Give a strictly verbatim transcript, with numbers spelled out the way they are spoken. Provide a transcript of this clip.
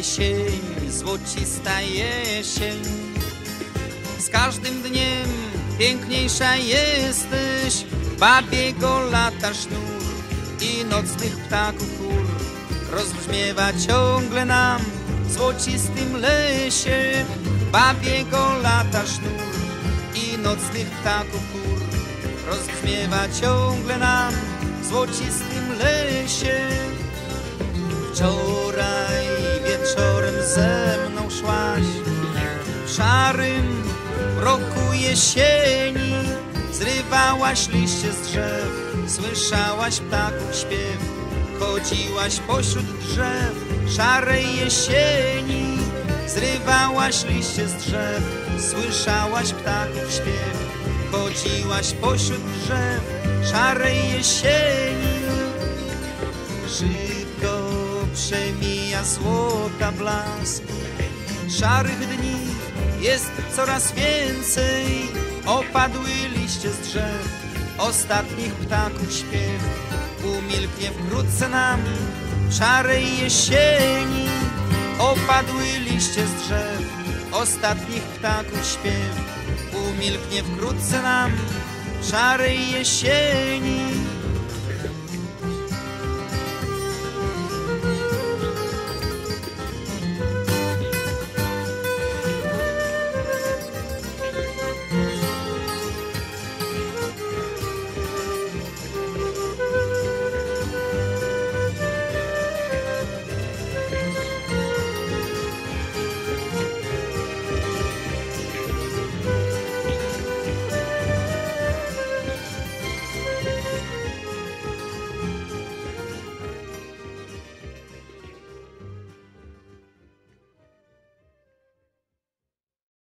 jesień, złocista jesień. Z każdym dniem piękniejsza jesteś, babiego lata sznur i nocnych ptaków chór rozbrzmiewa ciągle nam w złocistym lesie. Babiego lata sznur i nocnych ptaków chór rozbrzmiewa ciągle nam w złocistym lesie. Wczoraj wieczorem ze mną szłaś w szarym mroku jesieni, zrywałaś liście z drzew, słyszałaś ptaków śpiew, chodziłaś pośród drzew szarej jesieni, zrywałaś liście z drzew, słyszałaś ptaków śpiew, chodziłaś pośród drzew szarej jesieni. Szybko przemija złota blask, szarych dni jest coraz więcej, opadły liście z drzew, ostatnich ptaków śpiew umilknie wkrótce nam w szarej jesieni. Opadły liście z drzew, ostatnich ptaków śpiew umilknie wkrótce nam w szarej jesieni.